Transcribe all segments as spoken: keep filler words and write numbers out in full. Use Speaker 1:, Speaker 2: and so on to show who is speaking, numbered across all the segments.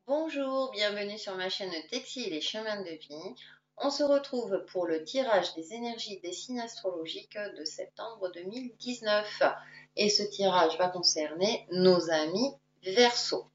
Speaker 1: Bonjour, bienvenue sur ma chaîne Texi et les chemins de vie. On se retrouve pour le tirage des énergies des signes astrologiques de septembre deux mille dix-neuf. Et ce tirage va concerner nos amis Verseaux.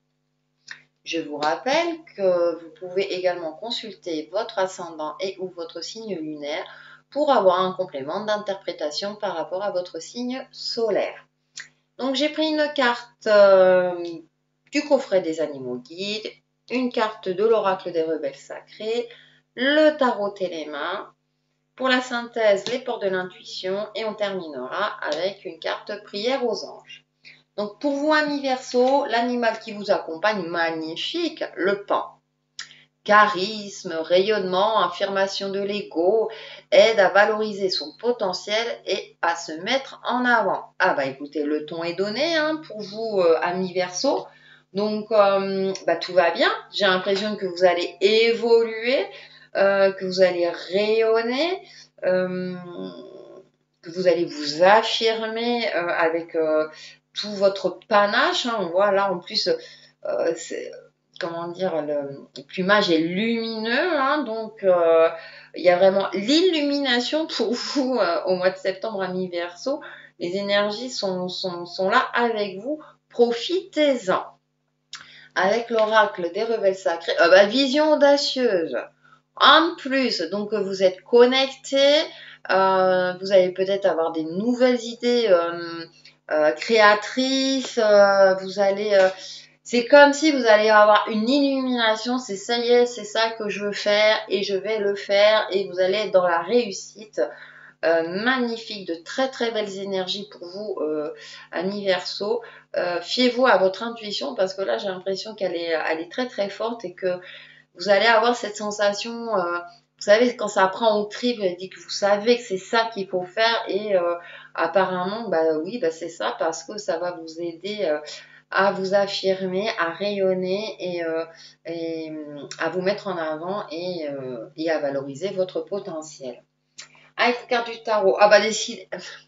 Speaker 1: Je vous rappelle que vous pouvez également consulter votre ascendant et ou votre signe lunaire pour avoir un complément d'interprétation par rapport à votre signe solaire. Donc j'ai pris une carte euh, du coffret des animaux guides, une carte de l'oracle des rebelles sacrés, le tarot télémain, pour la synthèse, les portes de l'intuition, et on terminera avec une carte prière aux anges. Donc pour vous, amis Verseaux, l'animal qui vous accompagne, magnifique, le pan. Charisme, rayonnement, affirmation de l'ego, aide à valoriser son potentiel et à se mettre en avant. Ah bah écoutez, le ton est donné hein, pour vous, euh, amis Verseaux. Donc, euh, bah, tout va bien. J'ai l'impression que vous allez évoluer, euh, que vous allez rayonner, euh, que vous allez vous affirmer euh, avec euh, tout votre panache. Hein. On voit là, en plus, euh, c'est, comment dire, le, le plumage est lumineux. Hein, donc, euh, il y a vraiment l'illumination pour vous euh, au mois de septembre, amis Verseaux. Les énergies sont, sont, sont là avec vous. Profitez-en. Avec l'oracle des rebelles sacrés, euh, bah, vision audacieuse. En plus, donc vous êtes connecté, euh, vous allez peut-être avoir des nouvelles idées euh, euh, créatrices, euh, vous allez, euh, c'est comme si vous allez avoir une illumination, c'est ça y est, c'est ça que je veux faire et je vais le faire et vous allez être dans la réussite. Euh, magnifique, de très très belles énergies pour vous, euh, amis Verseaux. Euh, fiez-vous à votre intuition parce que là j'ai l'impression qu'elle est, elle est très très forte et que vous allez avoir cette sensation, euh, vous savez quand ça prend au trip, elle dit que vous savez que c'est ça qu'il faut faire et euh, apparemment bah oui bah c'est ça parce que ça va vous aider euh, à vous affirmer, à rayonner et, euh, et à vous mettre en avant et, euh, et à valoriser votre potentiel. Ah, il faut carte du tarot. Ah bah décide.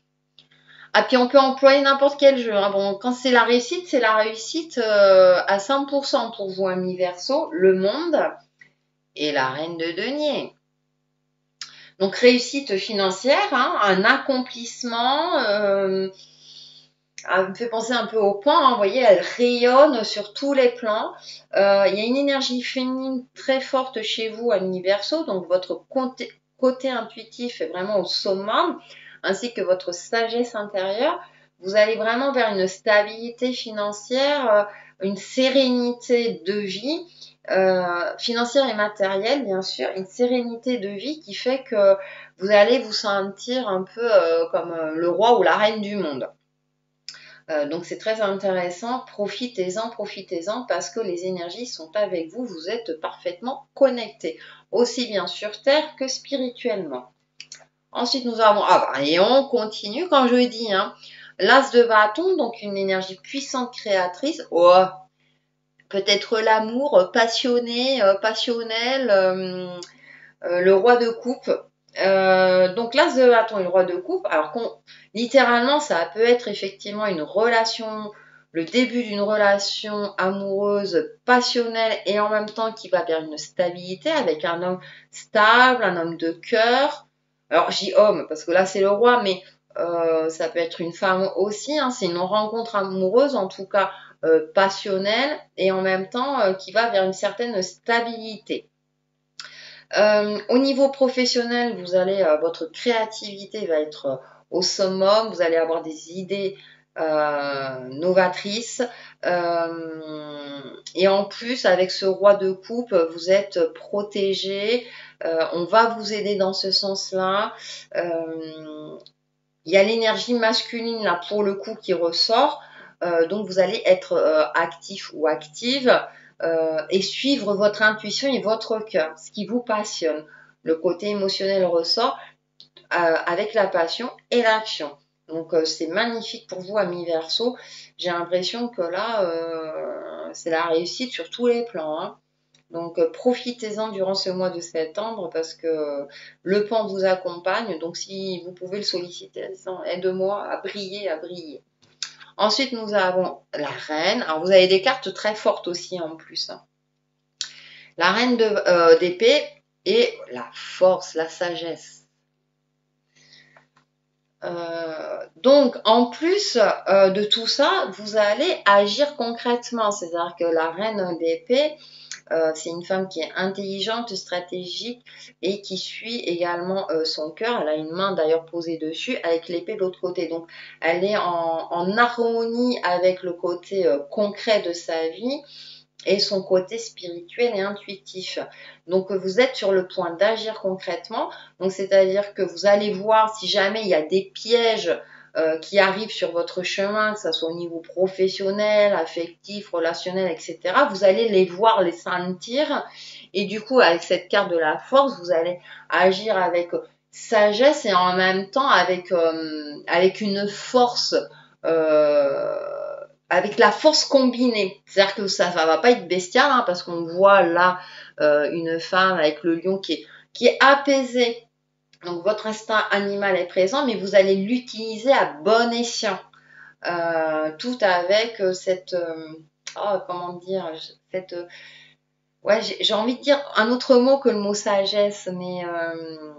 Speaker 1: Ah puis on peut employer n'importe quel jeu. Hein. Bon, quand c'est la réussite, c'est la réussite euh, à cent pour cent pour vous, amis Verseau. Le monde et la reine de denier. Donc réussite financière, hein, un accomplissement. Euh, elle me fait penser un peu au pan. Hein. Vous voyez, elle rayonne sur tous les plans. Euh, il y a une énergie féminine très forte chez vous, amis Verseau. Donc votre côté, côté intuitif est vraiment au summum, ainsi que votre sagesse intérieure. Vous allez vraiment vers une stabilité financière, euh, une sérénité de vie, euh, financière et matérielle, bien sûr, une sérénité de vie qui fait que vous allez vous sentir un peu euh, comme euh, le roi ou la reine du monde. Euh, donc c'est très intéressant, profitez-en, profitez-en parce que les énergies sont avec vous, vous êtes parfaitement connectés, aussi bien sur Terre que spirituellement. Ensuite nous avons, ah bah, et on continue quand je dis, hein, l'as de bâton, donc une énergie puissante créatrice, oh, peut-être l'amour passionné, euh, passionnel, euh, euh, le roi de coupe. Euh, donc l'as de bâton et le roi de coupe, alors qu'on, littéralement ça peut être effectivement une relation, le début d'une relation amoureuse passionnelle et en même temps qui va vers une stabilité avec un homme stable, un homme de cœur. Alors j'y homme parce que là c'est le roi, mais euh, ça peut être une femme aussi, hein, c'est une rencontre amoureuse en tout cas euh, passionnelle et en même temps euh, qui va vers une certaine stabilité. Euh, au niveau professionnel, vous allez, euh, votre créativité va être euh, au summum, vous allez avoir des idées euh, novatrices. Euh, et en plus, avec ce roi de coupe, vous êtes protégé. Euh, on va vous aider dans ce sens-là. Euh, il y a l'énergie masculine là pour le coup qui ressort. Euh, donc vous allez être euh, actif ou active euh, et suivre votre intuition et votre cœur, ce qui vous passionne. Le côté émotionnel ressort euh, avec la passion et l'action. Donc euh, c'est magnifique pour vous, amis Verseau. J'ai l'impression que là, euh, c'est la réussite sur tous les plans. Hein. Donc euh, profitez-en durant ce mois de septembre parce que le pan vous accompagne. Donc si vous pouvez le solliciter, aide-moi à briller, à briller. Ensuite, nous avons la reine. Alors vous avez des cartes très fortes aussi en plus. Hein. La reine de, euh, d'épée et la force, la sagesse. Euh, donc, en plus euh, de tout ça, vous allez agir concrètement. C'est-à-dire que la reine d'épée, euh, c'est une femme qui est intelligente, stratégique et qui suit également euh, son cœur. Elle a une main d'ailleurs posée dessus avec l'épée de l'autre côté. Donc, elle est en, en harmonie avec le côté euh, concret de sa vie et son côté spirituel et intuitif. Donc vous êtes sur le point d'agir concrètement. Donc c'est-à-dire que vous allez voir si jamais il y a des pièges euh, qui arrivent sur votre chemin, que ce soit au niveau professionnel, affectif, relationnel, et cetera. Vous allez les voir, les sentir. Et du coup, avec cette carte de la force, vous allez agir avec sagesse et en même temps avec, euh, avec une force euh, avec la force combinée. C'est-à-dire que ça ne va pas être bestial, hein, parce qu'on voit là euh, une femme avec le lion qui est, qui est apaisée. Donc votre instinct animal est présent, mais vous allez l'utiliser à bon escient. Euh, tout avec cette... Euh, oh, comment dire cette, euh, ouais, j'ai envie de dire un autre mot que le mot sagesse, mais... Euh,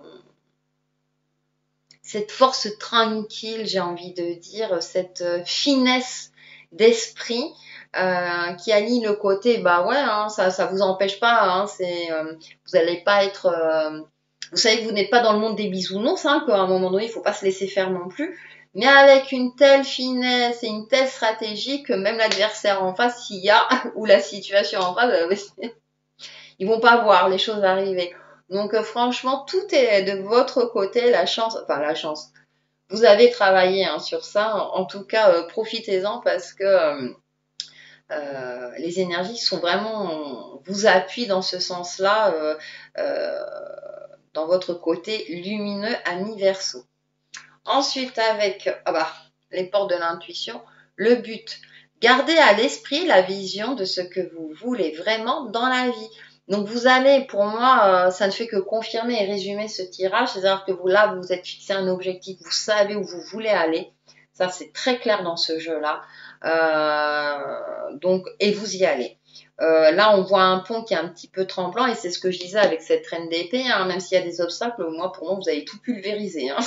Speaker 1: cette force tranquille, j'ai envie de dire, cette finesse d'esprit euh, qui allie le côté, bah ouais, hein, ça ça vous empêche pas, hein, c'est, euh, vous n'allez pas être, euh, vous savez que vous n'êtes pas dans le monde des bisounours, hein, qu'à un moment donné, il faut pas se laisser faire non plus, mais avec une telle finesse et une telle stratégie que même l'adversaire en face, s'il y a, ou la situation en face, euh, ils vont pas voir les choses arriver. Donc euh, franchement, tout est de votre côté, la chance, enfin la chance. Vous avez travaillé hein, sur ça, en tout cas euh, profitez-en parce que euh, euh, les énergies sont vraiment, vous appuient dans ce sens-là, euh, euh, dans votre côté lumineux à mi-verso. Ensuite avec ah bah, les portes de l'intuition, le but. Gardez à l'esprit la vision de ce que vous voulez vraiment dans la vie. Donc vous allez, pour moi, euh, ça ne fait que confirmer et résumer ce tirage, c'est-à-dire que vous là, vous vous êtes fixé un objectif, vous savez où vous voulez aller. Ça, c'est très clair dans ce jeu-là. Euh, donc, et vous y allez. Euh, là, on voit un pont qui est un petit peu tremblant et c'est ce que je disais avec cette reine d'épée. Hein, même s'il y a des obstacles, moi, pour moi, vous avez tout pulvérisé. Hein.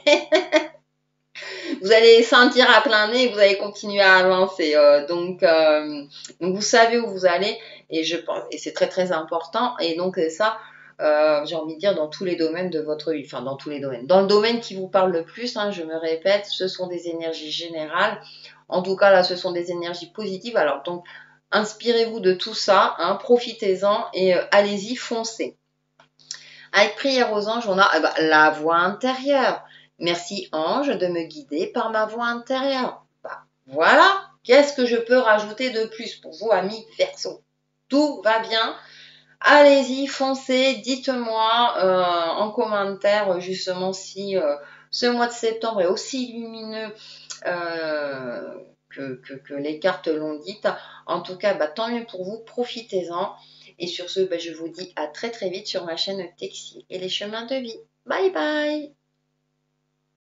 Speaker 1: Vous allez sentir à plein nez et vous allez continuer à avancer. Euh, donc, euh, donc, vous savez où vous allez et je pense et c'est très très important. Et donc ça, euh, j'ai envie de dire dans tous les domaines de votre vie, enfin dans tous les domaines. Dans le domaine qui vous parle le plus, hein, je me répète, ce sont des énergies générales. En tout cas là, ce sont des énergies positives. Alors donc, inspirez-vous de tout ça, hein, profitez-en et euh, allez-y, foncez. Avec prière aux anges, on a eh ben, la voix intérieure. Merci ange de me guider par ma voix intérieure. Bah, voilà, qu'est-ce que je peux rajouter de plus pour vous, amis Verseau? Tout va bien. Allez-y, foncez, dites-moi euh, en commentaire justement si euh, ce mois de septembre est aussi lumineux euh, que, que, que les cartes l'ont dit. En tout cas, bah, tant mieux pour vous, profitez-en. Et sur ce, bah, je vous dis à très très vite sur ma chaîne Texi et les chemins de vie. Bye bye!